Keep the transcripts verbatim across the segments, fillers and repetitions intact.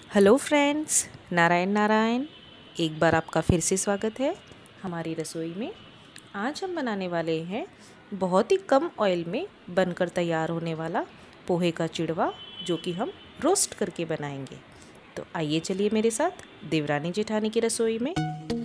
Hello friends, Narayan Narayan. एक बार आपका फिर से स्वागत है हमारी रसोई में। आज हम बनाने वाले हैं बहुत ही कम ऑयल में बनकर तैयार होने वाला पोहे का चिड़वा, जो कि हम रोस्ट करके बनाएंगे। तो आइए चलिए मेरे साथ देवरानी जेठानी की रसोई में।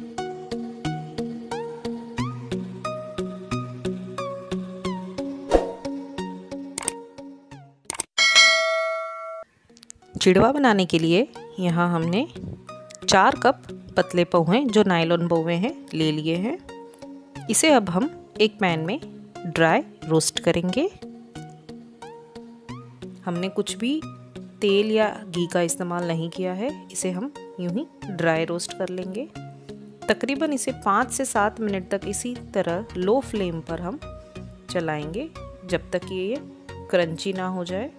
चिड़वा बनाने के लिए यहाँ हमने चार कप पतले पोहे जो नायलॉन पोहे हैं ले लिए हैं। इसे अब हम एक पैन में ड्राई रोस्ट करेंगे। हमने कुछ भी तेल या घी का इस्तेमाल नहीं किया है, इसे हम यूं ही ड्राई रोस्ट कर लेंगे। तकरीबन इसे पाँच से सात मिनट तक इसी तरह लो फ्लेम पर हम चलाएंगे जब तक ये क्रंची ना हो जाए।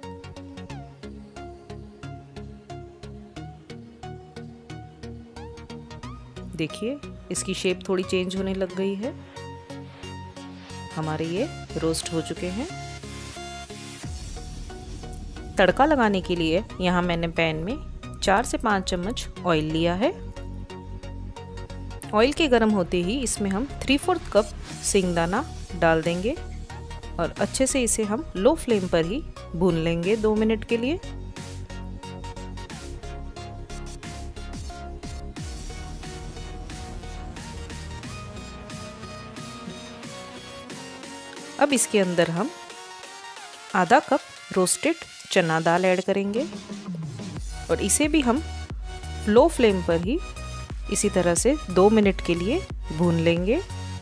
देखिए, इसकी शेप थोड़ी चेंज होने लग गई है। हमारे ये रोस्ट हो चुके हैं। तड़का लगाने के लिए यहाँ मैंने पैन में चार से पाँच चम्मच ऑयल लिया है। ऑयल के गर्म होते ही इसमें हम थ्री फोर्थ कप सिंगदाना डाल देंगे और अच्छे से इसे हम लो फ्लेम पर ही भून लेंगे दो मिनट के लिए। अब इसके अंदर हम आधा कप रोस्टेड चना दाल ऐड करेंगे और इसे भी हम लो फ्लेम पर ही इसी तरह से दो मिनट के लिए भून लेंगे।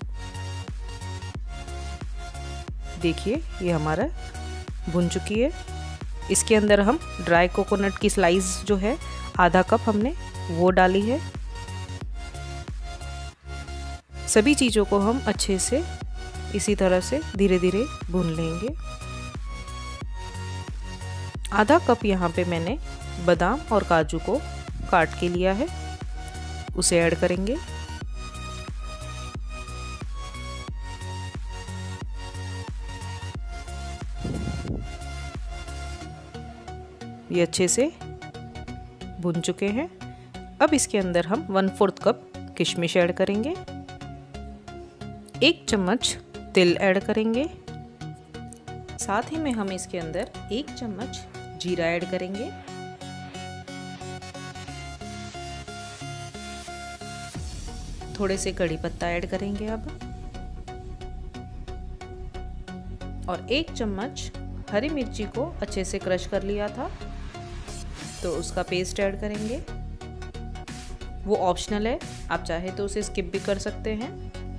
देखिए, ये हमारा भुन चुकी है। इसके अंदर हम ड्राई कोकोनट की स्लाइस जो है आधा कप हमने वो डाली है। सभी चीज़ों को हम अच्छे से इसी तरह से धीरे धीरे भून लेंगे। आधा कप यहाँ पे मैंने बादाम और काजू को काट के लिया है, उसे ऐड करेंगे। ये अच्छे से भुन चुके हैं। अब इसके अंदर हम वन फोर्थ कप किशमिश ऐड करेंगे। एक चम्मच तिल ऐड करेंगे। साथ ही में हम इसके अंदर एक चम्मच जीरा ऐड करेंगे। थोड़े से कड़ी पत्ता ऐड करेंगे अब, और एक चम्मच हरी मिर्ची को अच्छे से क्रश कर लिया था तो उसका पेस्ट ऐड करेंगे। वो ऑप्शनल है, आप चाहे तो उसे स्किप भी कर सकते हैं।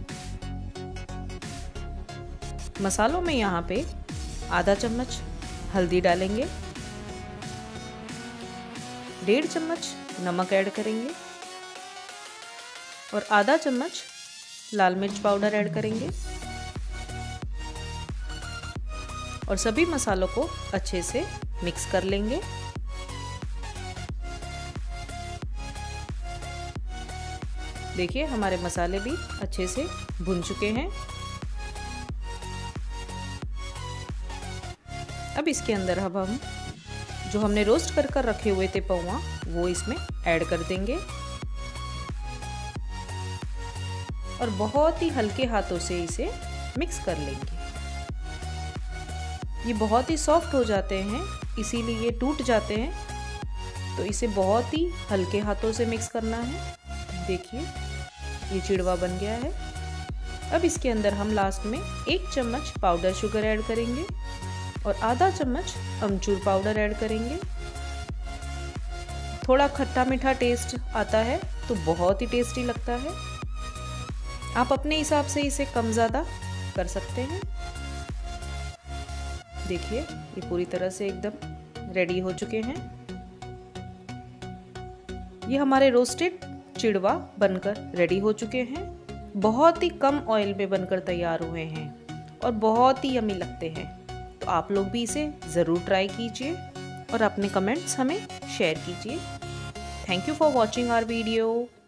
मसालों में यहाँ पे आधा चम्मच हल्दी डालेंगे, डेढ़ चम्मच नमक ऐड करेंगे और आधा चम्मच लाल मिर्च पाउडर ऐड करेंगे और सभी मसालों को अच्छे से मिक्स कर लेंगे। देखिए, हमारे मसाले भी अच्छे से भुन चुके हैं। अब इसके अंदर अब हम जो हमने रोस्ट कर कर रखे हुए थे पोहा वो इसमें ऐड कर देंगे और बहुत ही हल्के हाथों से इसे मिक्स कर लेंगे। ये बहुत ही सॉफ्ट हो जाते हैं, इसीलिए ये टूट जाते हैं, तो इसे बहुत ही हल्के हाथों से मिक्स करना है। देखिए, ये चिड़वा बन गया है। अब इसके अंदर हम लास्ट में एक चम्मच पाउडर शुगर ऐड करेंगे और आधा चम्मच अमचूर पाउडर ऐड करेंगे। थोड़ा खट्टा मीठा टेस्ट आता है तो बहुत ही टेस्टी लगता है। आप अपने हिसाब से इसे कम ज़्यादा कर सकते हैं। देखिए, ये पूरी तरह से एकदम रेडी हो चुके हैं। ये हमारे रोस्टेड चिड़वा बनकर रेडी हो चुके हैं। बहुत ही कम ऑयल में बनकर तैयार हुए हैं और बहुत ही यमी लगते हैं। तो आप लोग भी इसे ज़रूर ट्राई कीजिए और अपने कमेंट्स हमें शेयर कीजिए। Thank you for watching our video.